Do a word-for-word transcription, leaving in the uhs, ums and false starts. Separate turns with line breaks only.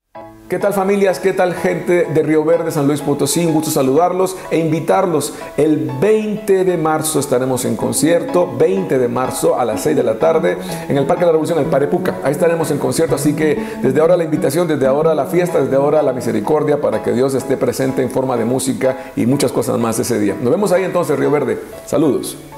¿Qué tal familias? ¿Qué tal gente de Río Verde, San Luis Potosí? Un gusto saludarlos e invitarlos. El veinte de marzo estaremos en concierto, veinte de marzo a las seis de la tarde en el Parque de la Revolución, el Parepuca. Ahí estaremos en concierto, así que desde ahora la invitación, desde ahora la fiesta, desde ahora la misericordia para que Dios esté presente en forma de música y muchas cosas más ese día. Nos vemos ahí entonces, Río Verde. Saludos.